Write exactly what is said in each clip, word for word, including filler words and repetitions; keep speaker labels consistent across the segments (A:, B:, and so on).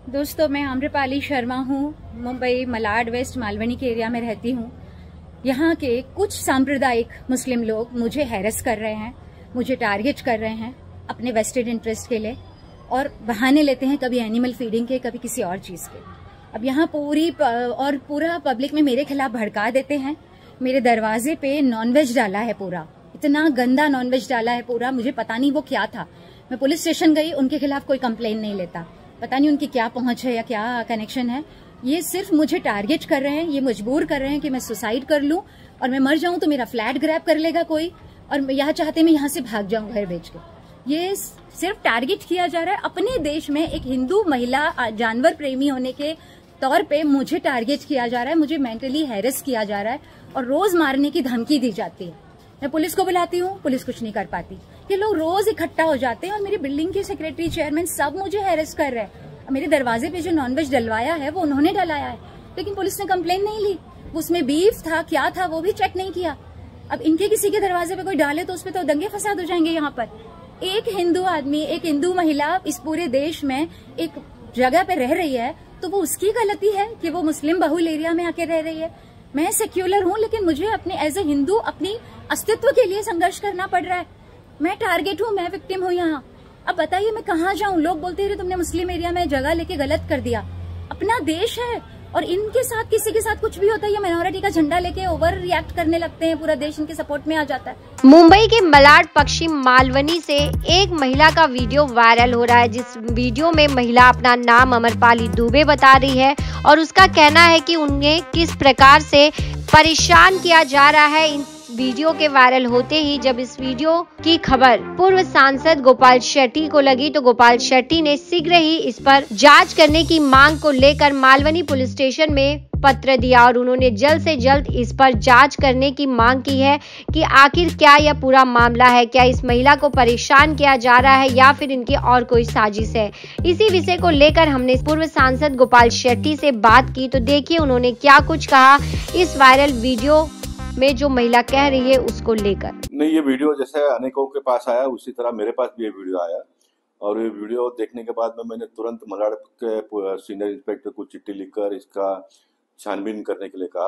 A: दोस्तों, मैं आम्रपाली शर्मा हूँ। मुंबई मलाड वेस्ट मालवनी के एरिया में रहती हूँ। यहाँ के कुछ सांप्रदायिक मुस्लिम लोग मुझे हैरेस कर रहे हैं, मुझे टारगेट कर रहे हैं अपने वेस्टेड इंटरेस्ट के लिए, और बहाने लेते हैं कभी एनिमल फीडिंग के, कभी किसी और चीज़ के। अब यहाँ पूरी और पूरा पब्लिक में मेरे खिलाफ भड़का देते हैं। मेरे दरवाजे पे नॉनवेज डाला है, पूरा इतना गंदा नॉनवेज डाला है पूरा। मुझे पता नहीं वो क्या था। मैं पुलिस स्टेशन गई, उनके खिलाफ कोई कंप्लेन नहीं लेता। पता नहीं उनकी क्या पहुंच है या क्या कनेक्शन है। ये सिर्फ मुझे टारगेट कर रहे हैं, ये मजबूर कर रहे हैं कि मैं सुसाइड कर लूं और मैं मर जाऊं तो मेरा फ्लैट ग्रैब कर लेगा कोई, और यहाँ चाहते मैं यहाँ से भाग जाऊं घर बेच के। ये सिर्फ टारगेट किया जा रहा है। अपने देश में एक हिंदू महिला जानवर प्रेमी होने के तौर पे मुझे टारगेट किया जा रहा है, मुझे मेंटली हैरेस किया जा रहा है और रोज मारने की धमकी दी जाती है। मैं पुलिस को बुलाती हूँ, पुलिस कुछ नहीं कर पाती। ये लोग रोज इकट्ठा हो जाते हैं और मेरी बिल्डिंग के सेक्रेटरी, चेयरमैन सब मुझे हैरेस कर रहे हैं। मेरे दरवाजे पे जो नॉनवेज डलवाया है वो उन्होंने डलाया है, लेकिन पुलिस ने कंप्लेन नहीं ली। उसमें बीफ था, क्या था वो भी चेक नहीं किया। अब इनके किसी के दरवाजे पे कोई डाले तो उसपे तो दंगे फसाद हो जाएंगे। यहाँ पर एक हिंदू आदमी, एक हिंदू महिला इस पूरे देश में एक जगह पे रह रही है, तो वो उसकी गलती है कि वो मुस्लिम बहुल एरिया में आके रह रही है। मैं सेक्युलर हूँ, लेकिन मुझे अपने एज ए हिंदू अपनी अस्तित्व के लिए संघर्ष करना पड़ रहा है। मैं टारगेट हूँ, मैं विक्टिम हूँ यहाँ। अब बताइए मैं कहाँ जाऊँ? लोग बोलते हैं तुमने मुस्लिम एरिया में जगह लेके गलत कर दिया। अपना देश है और इनके साथ किसी के साथ कुछ भी होता है, ये माइनॉरिटी का झंडा लेके ओवर रिएक्ट करने लगते हैं, पूरा देश इनके सपोर्ट में आ जाता है।
B: मुंबई के मलाड पश्चिम मालवनी से एक महिला का वीडियो वायरल हो रहा है, जिस वीडियो में महिला अपना नाम अमरपाली दुबे बता रही है और उसका कहना है कि उन्हें किस प्रकार से परेशान किया जा रहा है। इन वीडियो के वायरल होते ही जब इस वीडियो की खबर पूर्व सांसद गोपाल शेट्टी को लगी, तो गोपाल शेट्टी ने शीघ्र ही इस पर जांच करने की मांग को लेकर मालवनी पुलिस स्टेशन में पत्र दिया और उन्होंने जल्द से जल्द इस पर जांच करने की मांग की है कि आखिर क्या यह पूरा मामला है, क्या इस महिला को परेशान किया जा रहा है या फिर इनकी और कोई साजिश है। इसी विषय को लेकर हमने पूर्व सांसद गोपाल शेट्टी से बात की, तो देखिए उन्होंने क्या कुछ कहा इस वायरल वीडियो में जो महिला कह रही है उसको लेकर।
C: नहीं, ये वीडियो जैसे अनेकों के पास आया उसी तरह मेरे पास भी ये वीडियो आया, और ये वीडियो देखने के बाद में मैंने तुरंत मलाड के सीनियर इंस्पेक्टर को चिट्ठी लिखकर इसका छानबीन करने के लिए कहा,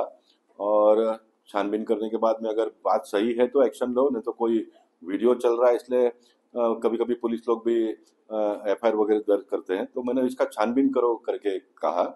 C: और छानबीन करने के बाद में अगर बात सही है तो एक्शन लो, नहीं तो कोई वीडियो चल रहा है इसलिए कभी कभी पुलिस लोग भी एफ आई आर वगैरह दर्ज करते हैं, तो मैंने इसका छानबीन करो करके कहा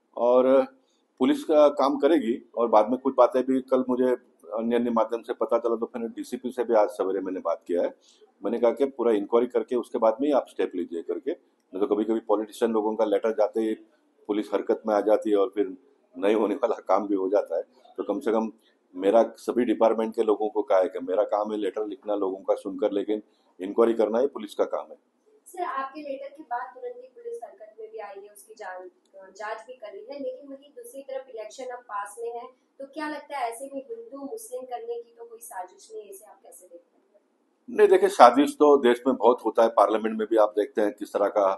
C: और पुलिस का काम करेगी। और बाद में कुछ बातें भी कल मुझे अन्य अन्य माध्यम से पता चला, तो फिर डीसीपी से भी आज सवेरे मैंने बात किया है। मैंने कहा कि पूरा इंक्वायरी करके उसके बाद में ही आप स्टेप लीजिए करके, नहीं तो कभी कभी पॉलिटिशियन लोगों का लेटर जाते ही पुलिस हरकत में आ जाती है और फिर नहीं होने वाला काम भी हो जाता है। तो कम से कम मेरा सभी डिपार्टमेंट के लोगों को कहा है कि मेरा काम है लेटर लिखना लोगों का सुनकर, लेकिन इंक्वायरी करना ही पुलिस का काम है।
D: सर, आपके लेटर के बाद तुरंत ही पुलिस हरकत में भी आई है, उसकी जांच जांच भी कर रही है, लेकिन वही दूसरी तरफ इलेक्शन अब पास में है, तो क्या लगता है ऐसे में हिंदू मुस्लिम करने की तो कोई साजिश नहीं है, इसे आप कैसे देखते हैं?
C: नहीं, देखिए साजिश तो देश में बहुत होता है। पार्लियामेंट में भी आप देखते हैं किस तरह का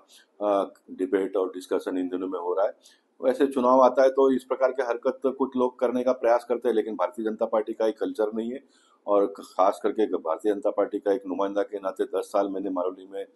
C: डिबेट और डिस्कशन इन दिनों में हो रहा है। वैसे चुनाव आता है तो इस प्रकार की हरकत कुछ लोग करने का प्रयास करते हैं, लेकिन भारतीय जनता पार्टी का एक कल्चर नहीं है, और खास करके भारतीय जनता पार्टी का एक नुमाइंदा के नाते दस साल मैंने मारोली में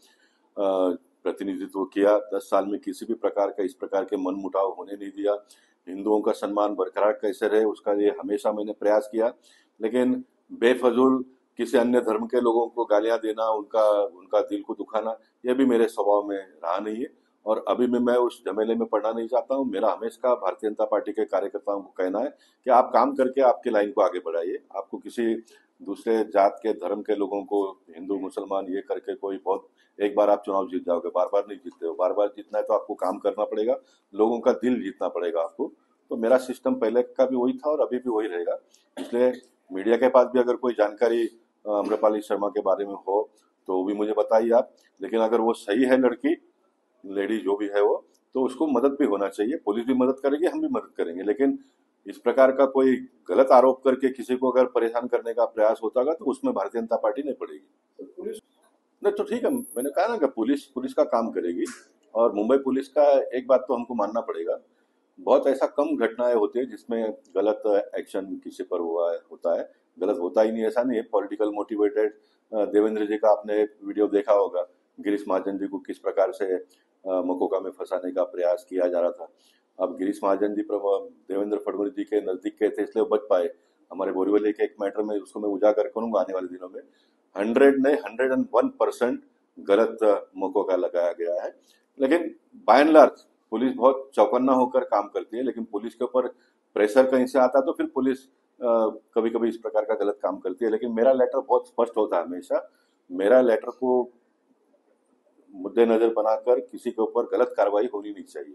C: प्रतिनिधित्व किया। दस साल में किसी भी प्रकार का इस प्रकार के मन मुटाव होने नहीं दिया। हिंदुओं का सम्मान बरकरार कैसे रहे उसका ये हमेशा मैंने प्रयास किया, लेकिन बेफजूल किसी अन्य धर्म के लोगों को गालियां देना, उनका उनका दिल को दुखाना, यह भी मेरे स्वभाव में रहा नहीं है, और अभी भी मैं उस झमेले में पड़ना नहीं चाहता हूं। मेरा हमेशा भारतीय जनता पार्टी के कार्यकर्ताओं को कहना है कि आप काम करके आपकी लाइन को आगे बढ़ाइए। आपको किसी दूसरे जात के धर्म के लोगों को हिंदू मुसलमान ये करके कोई बहुत, एक बार आप चुनाव जीत जाओगे, बार बार नहीं जीतते हो। बार बार जीतना है तो आपको काम करना पड़ेगा, लोगों का दिल जीतना पड़ेगा आपको। तो मेरा सिस्टम पहले का भी वही था और अभी भी वही रहेगा। इसलिए मीडिया के पास भी अगर कोई जानकारी आम्रपाली शर्मा के बारे में हो तो वो भी मुझे बताइए आप, लेकिन अगर वो सही है लड़की, लेडी जो भी है वो, तो उसको मदद भी होना चाहिए। पुलिस भी मदद करेगी, हम भी मदद करेंगे, लेकिन इस प्रकार का कोई गलत आरोप करके किसी को अगर परेशान करने का प्रयास होता है तो उसमें भारतीय जनता पार्टी नहीं पड़ेगी। तो पुलिस नहीं तो ठीक है, मैंने कहा ना कि पुलिस पुलिस का काम करेगी। और मुंबई पुलिस का एक बात तो हमको मानना पड़ेगा, बहुत ऐसा कम घटनाएं होती है जिसमें गलत एक्शन किसी पर हुआ है होता है। गलत होता ही नहीं, ऐसा नहीं है। पॉलिटिकल मोटिवेटेड देवेंद्र जी का आपने वीडियो देखा होगा, गिरीश महाजन जी को किस प्रकार से मकोका में फंसाने का प्रयास किया जा रहा था। अब गिरीश महाजन जी देवेंद्र फडणवीस जी के नजदीक के थे इसलिए बच पाए। हमारे बोरीवली के एक मैटर में उसको मैं उजागर करूंगा आने वाले दिनों में। हंड्रेड ने हंड्रेड एंड वन परसेंट गलत मकोका लगाया गया है। लेकिन बाय एंड लार्ज पुलिस बहुत चौकन्ना होकर काम करती है, लेकिन पुलिस के ऊपर प्रेशर कहीं से आता तो फिर पुलिस कभी कभी इस प्रकार का गलत काम करती है। लेकिन मेरा लेटर बहुत स्पष्ट होता है हमेशा। मेरा लेटर को मुद्देनजर बनाकर किसी के ऊपर गलत कार्रवाई होनी नहीं चाहिए।